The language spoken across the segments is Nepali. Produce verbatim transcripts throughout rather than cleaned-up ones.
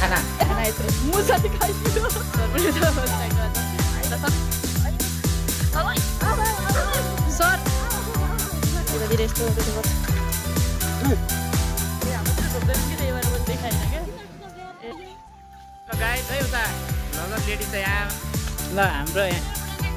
खाना खाना यत्रो मुसाले खाइदियो सर धीरे धीरे यस्तो हुँदैछ गाइस है उता लगन लेडी छ यहाँ ल हाम्रो यहाँ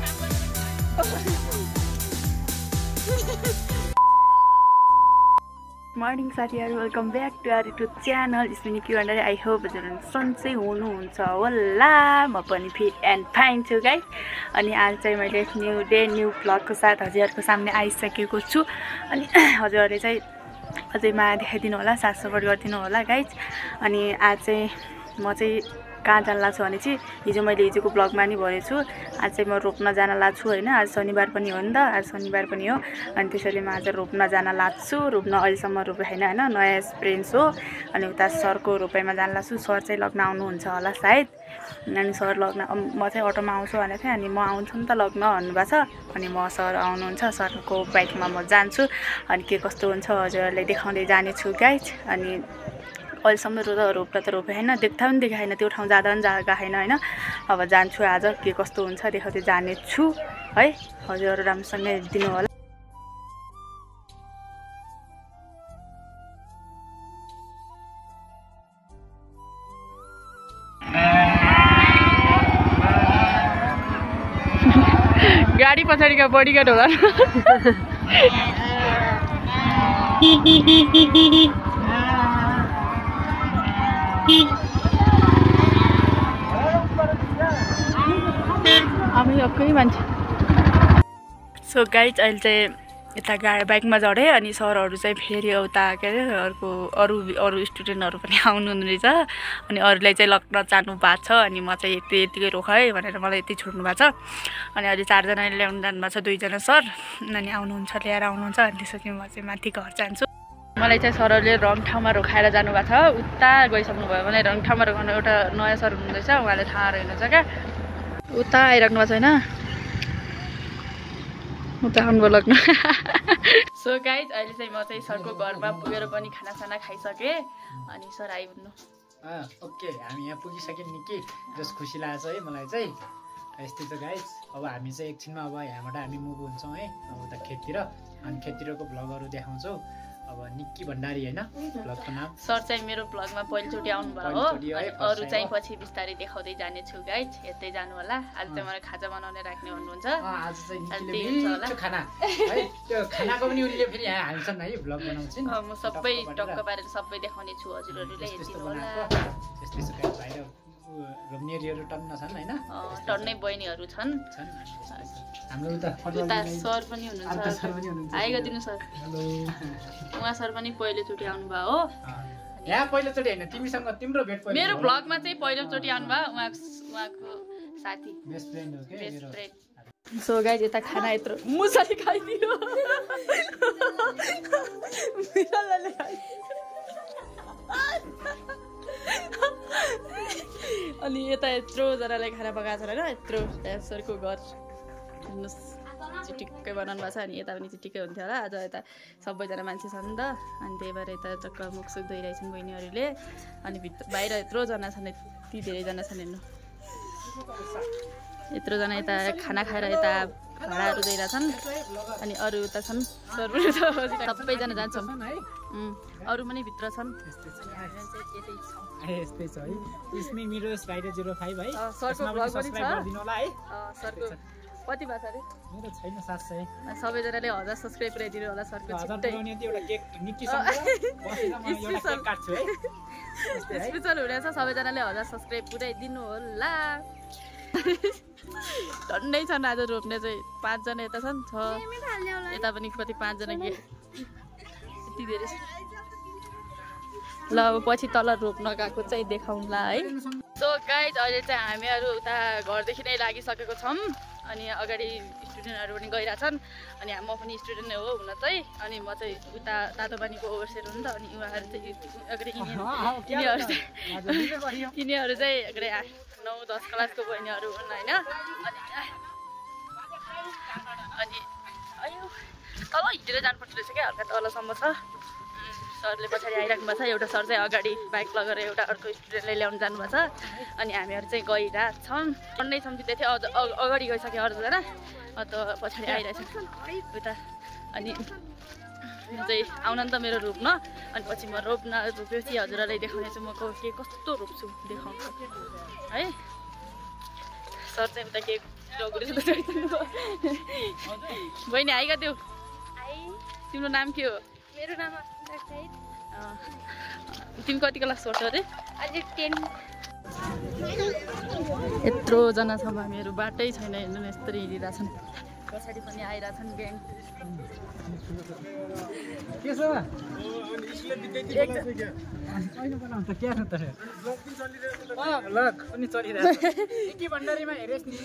मर्निङ साथीहरू welcome back to our YouTube channel स्पिनी क्यु अन्डर आई होप हजुरहरू सन्चै हुनुहुन्छ होला म पनि फिट एन्ड फाइन छु गाइस अनि आज चाहिँ मैले न्यू डे न्यू भ्लगको साथ हजुरहरूको सामने आइसकेको छु अनि हजुरहरूले चाहिँ अझै माया देखाइदिनु होला साथ सपोर्ट गरिदिनु होला गाइस अनि आज चाहिँ म चाहिँ कहाँ जान लाग्छु भने चाहिँ हिजो मैले हिजोको ब्लगमा नि भनेको छु आज चाहिँ म रोप्न जान लाग्छु होइन आज शनिबार पनि हो नि त आज शनिबार पनि हो अनि त्यसैले म आज रोप्न जान लाग्छु रोप्न अहिलेसम्म रोपे होइन होइन नयाँ एक्सपिरियन्स हो अनि उता सरको रोपाइमा जान लाग्छु सर चाहिँ लग्न आउनुहुन्छ होला सायद अनि सर लग्न म चाहिँ अटोमा आउँछु भनेको थिएँ अनि म आउँछु नि त लग्न भन्नुभएको छ अनि म सर आउनुहुन्छ सरको बाइकमा म जान्छु अनि के कस्तो हुन्छ हजुरहरूलाई देखाउँदै जानेछु गाइज अनि अहिलेसम्म रो त रोप्दा त रोपे होइन देख्दा पनि देखाएन होइन त्यो ठाउँ जाँदा पनि जाँदा होइन होइन अब जान्छु आज के कस्तो हुन्छ देखाउँदै जानेछु है हजुरहरू राम्रोसँग हेरिदिनु होला गाडी पछाडिका बडीगार्ड होला आमै अक्कै मान्छे सो गाइज अहिले चाहिँ यता गाडी बाइकमा चढेँ अनि सरहरू चाहिँ फेरि उता के अरे अर्को अरू अरू स्टुडेन्टहरू पनि आउनु रहेछ अनि अरूलाई चाहिँ लग्न जानु भएको छ अनि म चाहिँ यति यतिकै रोक है भनेर मलाई यति छोड्नु भएको छ अनि अहिले चारजनाले ल्याउनु जानुभएको छ दुईजना सर अनि आउनुहुन्छ ल्याएर आउनुहुन्छ अनि त्यसपछि म चाहिँ माथि घर जान्छु मलाई चाहिँ सरहरूले रङ ठाउँमा रोकाएर जानुभएको छ उता गइसक्नु भयो भने रङ ठाउँमा रोकाउनु एउटा नयाँ सर हुनुहुँदैछ उहाँले थाहा रहेछ क्या उता आइराख्नु भएको छैन उता आउनुभयो लग्न सो गाइज अहिले चाहिँ म चाहिँ सरको घरमा पुगेर पनि खानासाना खाइसकेँ अनि सर आइपुग्नु ओके हामी यहाँ पुगिसक्यौँ नि कि जस खुसी लागेको छ है मलाई चाहिँ यस्तै छ गाइज अब हामी चाहिँ एकछिनमा अब यहाँबाट हामी मुभ हुन्छौँ है अब उता खेततिर अनि खेततिरको भ्लगहरू देखाउँछौँ अब निक्की भण्डारी होइन भ्लगको नाम सर चाहिँ मेरो भ्लगमा पहिलोचोटि आउनुभयो हो अनि अरू चाहिँ पछि बिस्तारै देखाउँदै जानेछु गाइज हेर्दै जानु होला आज चाहिँ मलाई खाजा बनाउने राख्ने भन्नुहुन्छ आज चाहिँ खाना है त्यो खानाको पनि उनीले फेरि यहाँ हाल्छन् है भ्लग बनाउँछन् म सबै टक्क पारेर सबै देखाउने छु हजुरहरूले हेर्दिनु होला त्यस्तै छ गाइज बाहिर रोप्नेरीहरू टन्न छन् होइन टन्नै बहिनीहरू छन् हाम्रो उता सर पनि हुनुहुन्छ आइगदिनु सर उहाँ सर पनि पहिलोचोटि आउनुभयो हो यहाँ पहिलोचोटि होइन तिमीसँग तिम्रो भेट मेरो भ्लगमा चाहिँ पहिलोचोटि आउनुभयो उहाँ उहाँको साथी बेस्ट फ्रेन्ड हो के बेस्ट फ्रेन्ड सो गाइज यता खाना यत्रो मुसाले खाइदियो मिरालाले अनि यता यत्रोजनालाई खाना पकाएको छ होइन यत्रो सरको घर हेर्नुहोस् चिटिक्कै बनाउनु भएको छ अनि यता पनि चिटिक्कै हुन्थ्यो होला आज यता सबैजना मान्छे छन् नि त अनि त्यही भएर यता चक्क मुखसुख धोइरहेछन् बहिनीहरूले अनि भित्र बाहिर यत्रोजना छन् यति धेरैजना छन् हेर्नु यत्रोजना यता खाना खाएर यता भाँडाहरू धोइरहेछन् अनि अरू उता छन् सबैजना जान्छौँ अरू पनि भित्र छन् यस्तै छ है इसमी मेरो राइडर जिरो फाइभ है सरको भ्लग पनि छ सरको कति भएको छ अरे मेरो छैन सात सय सबैजनाले हजार सब्सक्राइब पुऱ्याइदिनु होला सरको स्पेसल हुनेछ सबैजनाले हजार सब्सक्राइब पुऱ्याइदिनु होला झन्डै छन् आज रोप्ने चाहिँ पाँचजना यता छन् छ यता पनि कति पाँचजना के यति धेरै ल अब पछि तल रोप्न गएको चाहिँ देखाउँला है सो गाइज अहिले चाहिँ हामीहरू उता घरदेखि नै लागिसकेको छौँ अनि अगाडि स्टुडेन्टहरू पनि गइरहेछन् अनि म पनि स्टुडेन्ट नै हो हुन चाहिँ अनि म चाहिँ उता तातो पानीको ओभरसेयर हो नि त अनि उहाँहरू चाहिँ अगाडि यिनीहरू चाहिँ यिनीहरू चाहिँ अगाडि नौ दस क्लासको बहिनीहरू हुन् होइन अनि अनि अयो तल हिँडेर जानुपर्छ रहेछ क्या हल्का तलसम्म छ सरले पछाडि आइराख्नु भएको छ एउटा सर चाहिँ अगाडि बाइक लगेर एउटा अर्को स्टुडेन्टले ल्याउनु जानुभएको छ अनि हामीहरू चाहिँ गइरहेको छौँ पढ्नै सम्झिँदै थियो अझ अगाडि गइसक्यो अरूजना अन्त पछाडि आइरहेको छ उता अनि चाहिँ आउन नि त मेरो रोप्न अनि पछि म रोप्न रोपेपछि हजुरहरूलाई देखाउनेछु म के कस्तो रोप्छु देखाउँछु है सर चाहिँ उता के बहिनी आइगा त्यो तिम्रो नाम के हो मेरो नाम तिमी कति क्लास पढ्छौ अरे अहिले टेन यत्रोजना छौँ हामीहरू बाटै छैन हेर्नु न यस्तरी हिँडिरहेछन् पछाडि पनि आइरहेछन् ग्याङ के छ लग पनि चलिरहेछ के भण्डारीमा हेरेस् नि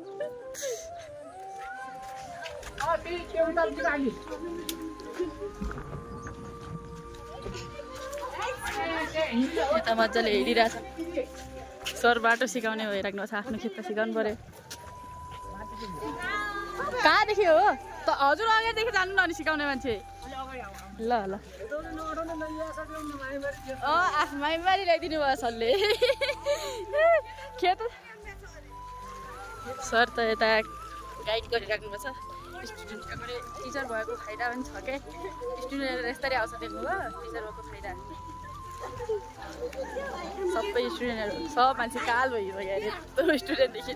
यता मजाले हिँडिरहेछ सर बाटो सिकाउने भइराख्नु छ आफ्नो खेत त सिकाउनु पर्यो कहाँदेखि हो त हजुर अगाडिदेखि जानु न अनि सिकाउने मान्छे ल ल अँ आफ्नो माइबारी ल्याइदिनु भयो सरले खेत सर त यता गाइड गरिराख्नु भएको छ स्टुडेन्टको टिचर भएको फाइदा पनि छ क्या स्टुडेन्टहरू यस्तरी आउँछ देख्नुभयो टिचर भएको फाइदा सबै स्टुडेन्टहरू सब मान्छे काल भइसक्यो अरे यत्रो स्टुडेन्टदेखि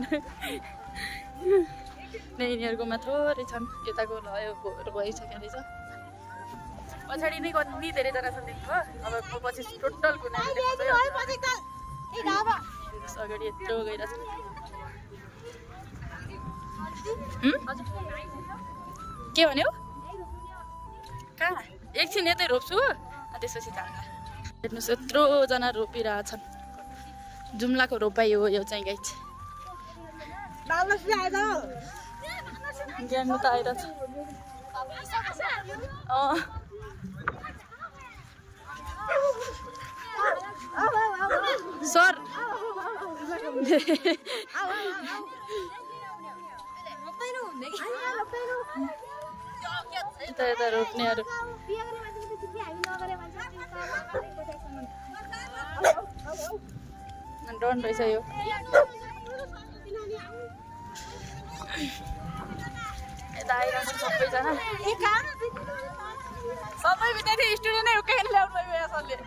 नै यिनीहरूकोमा थोरै छन् यताको लयो गइसक्यो रहेछ पछाडि नै कति धेरैजना छन् देख्नुभयो अब म पछि टोटल गुनाहरू अगाडि यत्रो गइरहेछ के भन्यो कहाँ एकछिन यतै रोप्छु अनि त्यसपछि जान्ला हेर्नुहोस् यत्रोजना रोपिरहेछन् जुम्लाको रोपाइ हो यो चाहिँ गाई ज्ञान त आइरहेछ अँ सर यता यता रोप्नेहरू डन रहेछ यो यता आइरहेको छ सबैजना सबै विद्यार्थी स्टुडेन्टै उकाइ ल्याउनु भयो सरले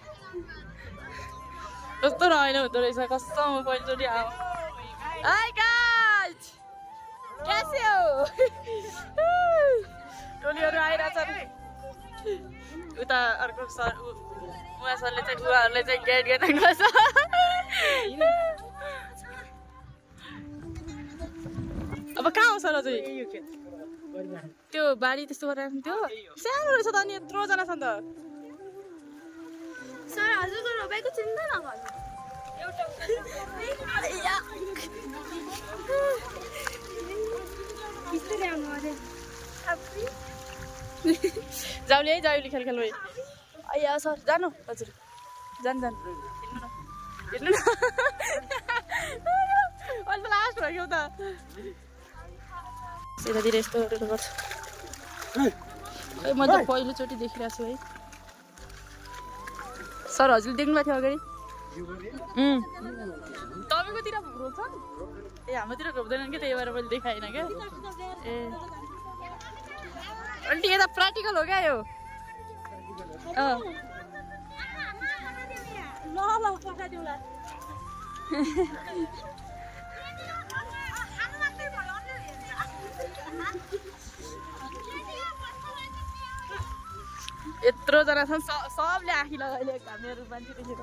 कस्तो रमाइलो हुँदो रहेछ कसम पहिलोचोटि आऊ हाई गाइज कैसे हो टोलीहरू आइरहेछन् उता अर्को सर उहाँ सरले चाहिँ उहाँहरूले चाहिँ गाइड गरिरहेको छ अब कहाँ हो सर अझै त्यो बारी त्यस्तो गरेर थियो सानो रहेछ त अनि यत्रोजना छ नि त सर हजुरको रोपाइको चिन्ता नगर्नु जाउली है जाउली खेल खेल अया सर जानु हजुर जानु जानु हेर्नु न अहिले त लास्ट भयो त यतातिर यस्तोहरू गर्छु खै म त पहिलोचोटि देखिरहेको छु है सर हजुरले देख्नु भएको थियो अगाडि तपाईँकोतिर रोप्छ ए हाम्रोतिर रोप्दैनन् कि त्यही भएर मैले देखाएन क्या ए अन्टी यता प्र्याक्टिकल हो क्या यो अँ ल ल पठाइदिउँला यत्रोजना छन् सबले आँखी लगाइले हामीहरू मान्छे देखेर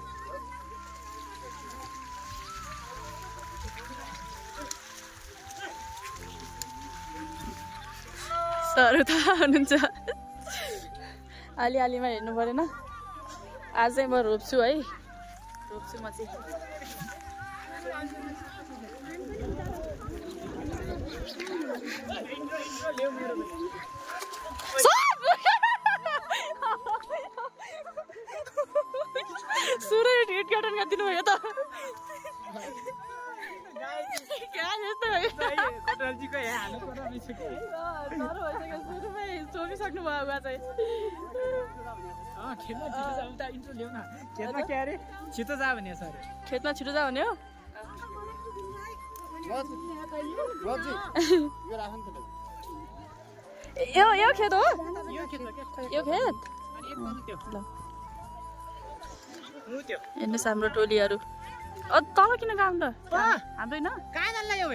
सर उता हुनुहुन्छ अलिअलिमा हेर्नु परेन आज चाहिँ म रोप्छु है रोप्छु म चाहिँ सुरु हिट गार्डन गरिदिनु भयो त कटवालजीको यहाँ हाल्नु पर्यो रहेछ कि सोकिसक्नु भयो उहाँ चाहिँ अँ खेतमा छिटो जा उता इन्ट्रो ल्याउ न खेतमा के अरे छिटो जा भने सर खेतमा छिटो जा भने हो यो यो खेत हो यो खेतमा यो खेत हेर्नुहोस् हाम्रो टोलीहरू अ तल किन काम त हाम्रो होइन कहाँ जान्ला यो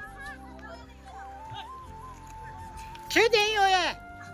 खेत यही हो या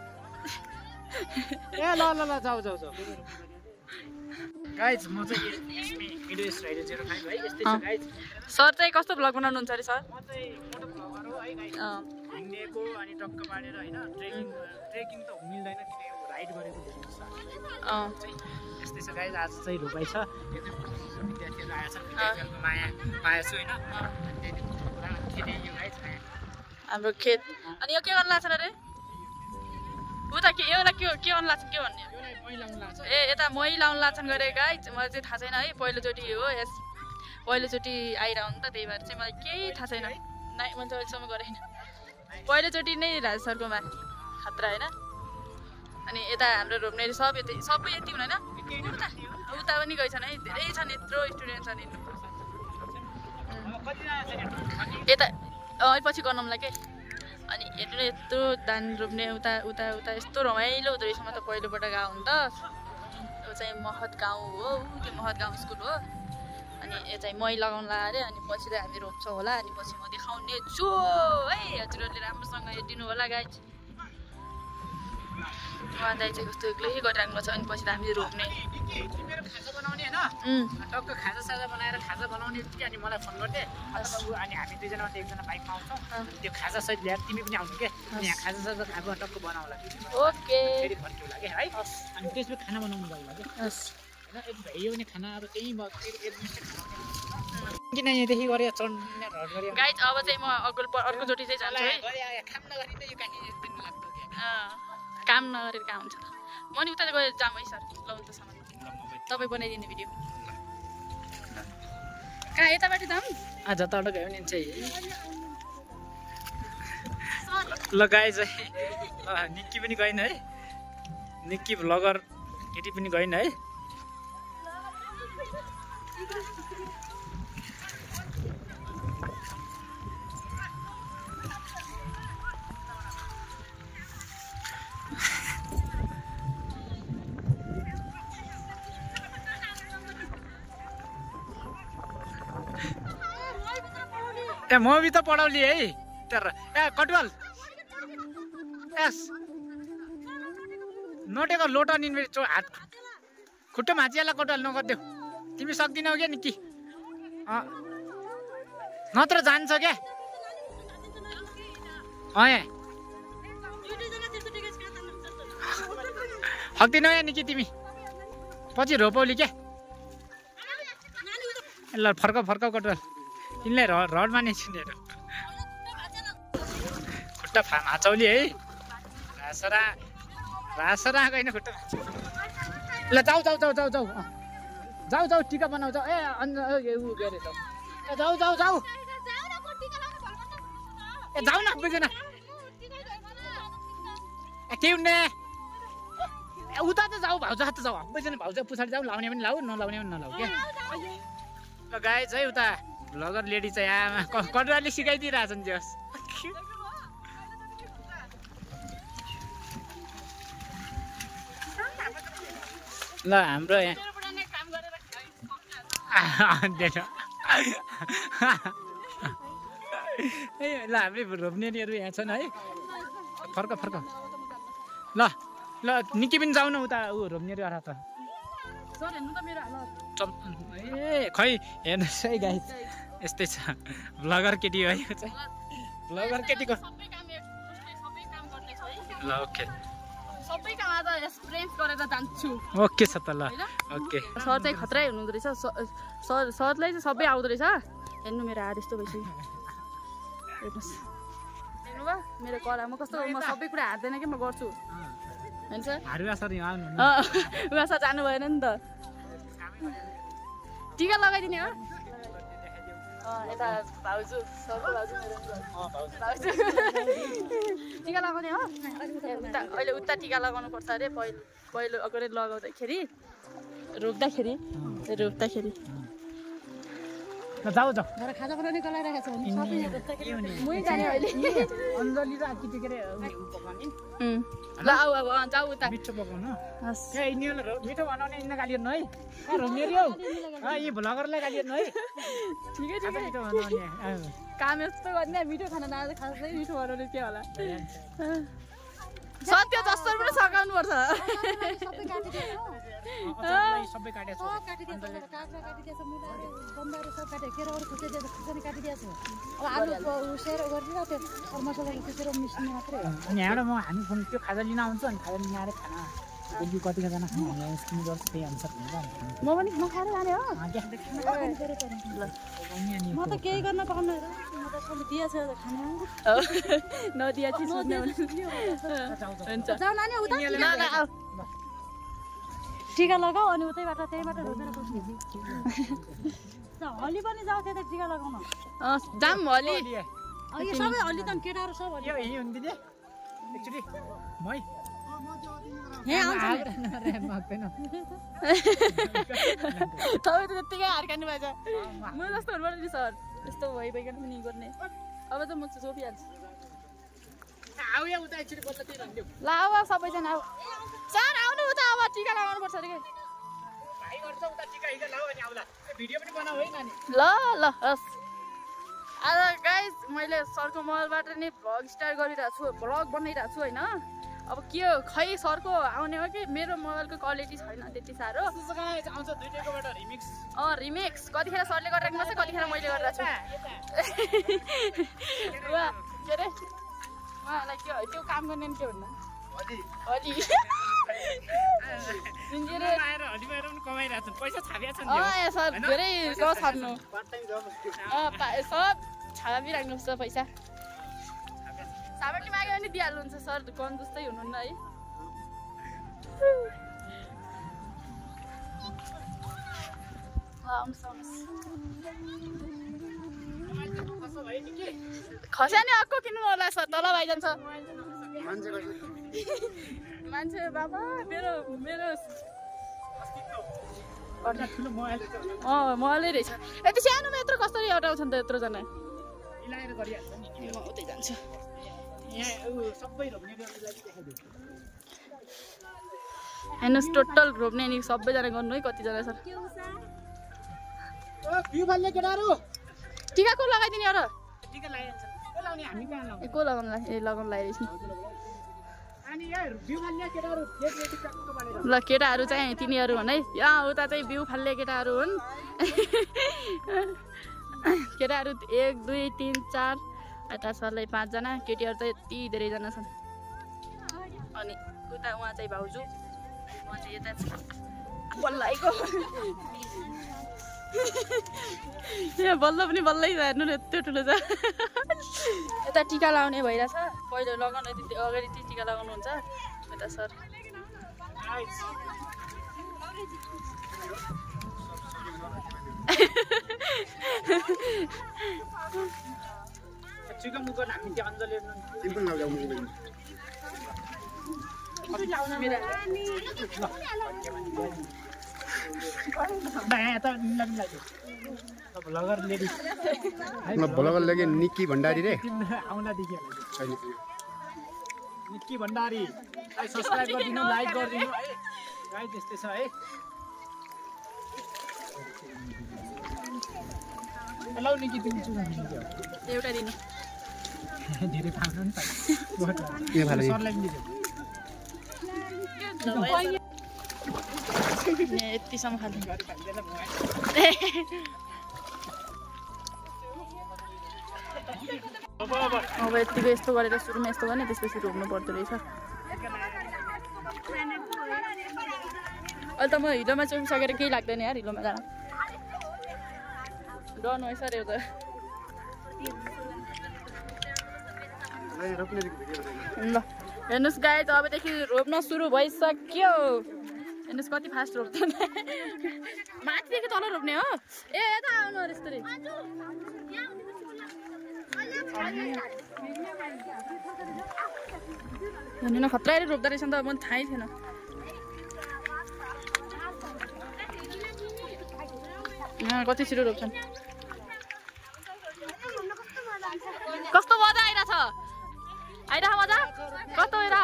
ए ल ल ल जाऊ जाऊ जाऊ गाइज म चाहिँ भिडियो स्ट्राइडर जेरो फाइभ है यस्तै छ गाइज सर चाहिँ कस्तो भ्लग बनाउनुहुन्छ अरे सर म चाहिँ मोटो भ्लगर हो है गाइज हिँडेको अनि टक्क बाडेर होइन ट्रेकिङ ट्रेकिङ त मिल्दैन किनकि राइड गरेको धेरै छ अँ यस्तै छ गाइज आज चाहिँ रोपाइ छ यो चाहिँ विद्यार्थीहरू आएछ विद्यार्थीहरूको माया पाएछु होइन त्यति कुरा खेती यो गाइज हाम्रो खेत अनि यो के गर्नु लाग्छ अरे उता के एउटा के के गर्नु लाग्छ के भन्ने ए यता मै लाउनु लाग्छन् गरे गाइज मलाई चाहिँ थाहा छैन है पहिलोचोटि हो यस पहिलोचोटि आइरह नि त त्यही भएर चाहिँ मलाई केही थाहा छैन नाइ मैले चाहिँ अहिलेसम्म गरेन पहिलोचोटि नै राज सरकोमा खतरा होइन अनि यता हाम्रो रोप्नेहरू सब यतै सबै यति हुँदैन उता उता पनि गएछन् है धेरै छन् यत्रो स्टुडेन्ट छन् यता पछि गर्नुलाई के अनि हेर्नु न यत्रो धान रोप्ने उता उता उता यस्तो रमाइलो हुँदो रहेछ म त पहिलोपल्ट गएको हुँ त यो चाहिँ महत गाउँ हो त्यो महत गाउँ स्कुल हो अनि यो चाहिँ मै लगाउनु अरे अनि पछि त हामी रोप्छौँ होला अनि पछि म देखाउने छु है हजुरहरूले राम्रोसँग हेरिदिनु होला गाइज उहाँ दाइ चाहिँ कस्तो एक्लै गरिराख्नु छ अनि पछि त हामीले रोप्ने मेरो खाजा बनाउने होइन टक्क खाजा साजा बनाएर खाजा बनाउने कि अनि मलाई फोन गर्दै अनि हामी दुईजना एकजना बाइकमा आउँछौँ त्यो खाजा सहित ल्याएर तिमी पनि आउनु क्या अनि यहाँ खाजा साजा खाएको टक्क बनाउला ओके फेरि फर्किउला क्या है अनि त्यसपछि खाना बनाउनु जाउँला क्या होइन यो पनि खाना अब त्यही किन यहाँदेखि गरेर चढ्ने रड गरेर गाइज अब चाहिँ म अर्को अर्कोचोटि चाहिँ जान्छु है काम नगरी त यो कानी दिन लाग्छ काम नगरेर कहाँ हुन्छ त म नि उता गएर जाऊँ है सर ल हुन्छ सामान तपाईँ बनाइदिने भिडियो कहाँ यताबाट जाऊँ जताबाट गयो भने चाहिँ ल गाइज है ल निक्की पनि गएन है निक्की भ्लगर केटी पनि गएन है ए म भी त पढाउली है तर ए कटुवाल एस नोटेको लोटा निन्वे चो हात खुट्टो भाँचिएला कटुवाल नगरिदेऊ तिमी सक्दिनौ क्या निक्की नत्र जान्छ क्या अँ सक्दिनौ या निक्की तिमी पछि रोपौली क्या ल फर्क फर्क कटुवाल यिनलाई रड रड माने छिनेर खुट्टा फा भाँचौली है रासरा रासरा गएन खुट्टा ल जाऊ जाऊ जाऊ जाऊ जाऊ जाऊ जाऊ टिका बनाऊ जाऊ ए अन्त ऊ के अरे जाऊ ए जाऊ जाऊ जाऊ ए जाऊ न बुझेन ए के हुने उता त जाऊ भाउजू हात जाऊ बुझेन भाउजू पछाडि जाऊ लाउने पनि लाऊ नलाउने पनि नलाऊ क्या ल गाइज है उता भ्लगर लेडी चाहिँ आमा कटुवाले सिकाइदिइरहेछन् जस ल हाम्रो यहाँ ए ल हाम्रै रोप्नेहरू यहाँ छन् है फर्क फर्क ल ल निकै पनि जाऊ न उता ऊ रोप्नेहरू आएर त ए खै हेर्नुहोस् है गाइस यस्तै छ भ्लगर केटी है यो चाहिँ भ्लगर केटीको ल ओके सबै काम आज एक्सपिरियन्स गरेर जान्छु ओके छ त ल ओके सर चाहिँ खतरै हुनुहुँदो रहेछ सर सरलाई चाहिँ सबै आउँदो रहेछ हेर्नु मेरो हात यस्तो भइसक्यो हेर्नुहोस् हेर्नुभयो मेरो कला म कस्तो म सबै कुरा हार्दैन कि म गर्छु होइन सर हारुवा सर यहाँ आउनु उहाँ सर जानु भएन नि त टिका लगाइदिने हो यता भाउजू सरको भाउजू मेरो भाउजू टिका लगाउने हो अहिले उता टिका लगाउनु पर्छ अरे पहिलो पहिलो अगाडि लगाउँदाखेरि रोप्दाखेरि रोप्दाखेरि जाऊ जाऊ खाजा बनाउने गलाइरहेको छ मै जाने अहिले अञ्जली र आकी टिकेर पकाउने ल आऊ अब जाऊ उता मिठो पकाउनु ए यिनीहरुले मिठो बनाउने यिनीले गाली गर्नु है ए रोमेरी हौ अ यी भ्लगरलाई गाली गर्नु है ठिकै छ मिठो बनाउने काम यस्तो गर्ने मिठो खाना नआए खासै मिठो बनाउने के होला सत्य जस्तो पनि सकाउनु पर्छ सबै काटिदिएको अझै सबै काटेछ सब काटिदिएको काक्रा काटिदिएको मुला बन्दाहरू सब काटेको केराहरू खुसिदिएको खुर्सानी काटिदिएको अब आलु उसेर गरिदिएर त्यो मसलाहरू खुसेर मिस्ने मात्रै हो अनि यहाँबाट म हामी फोन त्यो खाजा लिन आउँछु अनि खाजा लिन आएर खाना कति कतिजना खाना हामी स्किम गर्छ त्यही अनुसार हुन्छ म पनि नखाएर जाने हो म त केही गर्न पाउनु म त सबले दिएछ खाना नदिया चिज हुन्छ जाऊ नानी उता टिका लगाऊ अनि उतैबाट त्यहीबाट रोजेर बस्नु हली पनि जाऊ त्यता टिका लगाउन जाम हली यो सबै हली त केटाहरू सब हली यो यही हुन् दिदी एकचोटि मै यहाँ आउँछ माग्दैन तपाईँ त त्यत्तिकै हार्कानु भएछ म जस्तो हुनुपर्छ नि सर यस्तो भइभइकन पनि गर्ने अब त म सोपिहाल्छु आऊ या उता एकचोटि बल्ल त्यही रन्दिउ ल अब सबैजना आऊ सर आउनु उता अब टिका लगाउनु पर्छ अरे भाइ गर्छ उता टिका हिगा लाऊ अनि आउला भिडियो पनि बनाऊ है नानी ल ल हस् आज गाइज मैले सरको मोबाइलबाट नि भ्लग स्टार्ट गरिरहेको छु भ्लग बनाइरहेको छु होइन अब के हो खै सरको आउने हो कि मेरो मोबाइलको क्वालिटी छैन त्यति साह्रो आउँछ दुईटैकोबाट रिमिक्स अँ रिमिक्स कतिखेर सरले गरिराख्नु पर्छ कतिखेर मैले गरिरहेको छु के अरे उहाँलाई के हो त्यो काम गर्ने के भन्नु हली सर धेरै छाप्नु सब छापिराख्नुपर्छ पैसा साबरले माग्यो भने दिइहाल्नुहुन्छ सर कम जस्तै हुनुहुन्न है खस्यानी अर्को किन्नु होला सर तल भइजान्छ मान्छे बाबा मेरो मेरो अँ मोबाइलै रहेछ यति सानोमा यत्रो कसरी अटाउँछ नि त यत्रोजना उतै जान्छु हेर्नुहोस् टोटल रोप्ने नि सबैजना गर्नु है कतिजना छ टिका को लगाइदिने अरू को लगाउनुलाई ए लगाउनु लगाइरहेछ ल केटाहरू चाहिँ तिनीहरू हुन् है यहाँ उता चाहिँ बिउ फाल्ने केटाहरू हुन् केटाहरू एक दुई तिन चार यता सरलाई पाँचजना केटीहरू चाहिँ यति धेरैजना छन् अनि उता उहाँ चाहिँ भाउजू उहाँ चाहिँ यता बल्लाइको यहाँ बल्ल पनि बल्लै हेर्नु न यत्रो ठुलो छ यता टिका लगाउने भइरहेछ पहिलो लगाउनु यति अगाडि टिका लगाउनु हुन्छ यता सर ब्लगर लगे निक्की भण्डारी रे निक्की भण्डारी सब्सक्राइब गरिदिनु लाइक गरिदिनु है गाइस त्यस्तै छ है हेलो निक्की तिमी एउटा दिनु धेरै खानु नि के भाले सरलाई पनि दिनु यतिसम्म खानु अब यतिको यस्तो गरेर सुरुमा यस्तो गर्ने त्यसपछि रोप्नु पर्दो रहेछ अहिले त म हिलोमा चुपिसकेर केही लाग्दैन यार हिलोमा जान डन भइस अरे त ल हेर्नुहोस् गाई त अबदेखि रोप्न सुरु भइसक्यो हेर्नुहोस् कति फास्ट रोप्दैन माथिदेखि तल रोप्ने हो ए यता आउनु अरे यस्तो रे खतराले रोप्दो रहेछ नि त मलाई थाहै थिएन कति छिटो रोप्छन् कस्तो मजा आइरहेछ आइरह मजा कस्तो हेरा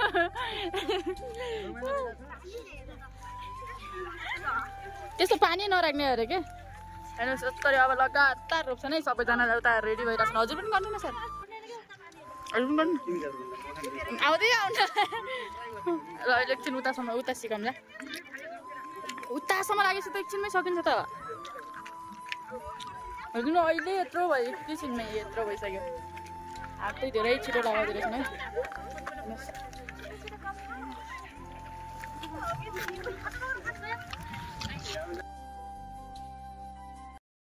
त्यस्तो पानी नराख्ने अरे के हेर्नुहोस् यस्तरी अब लगातार रोप्छन् है सबैजनाले उता रेडी भइरहेछन् हजुर पनि गर्नु न सर हजुर पनि गर्नु आउँदै आउनु ल एकछिन उतासम्म उता सिकाउँला उतासम्म लागेपछि त एकछिनमै सकिन्छ त हजुर अहिले यत्रो भयो एकैछिनमै यत्रो भइसक्यो हात चाहिँ धेरै छिटो लगाउँदो रहेछन् है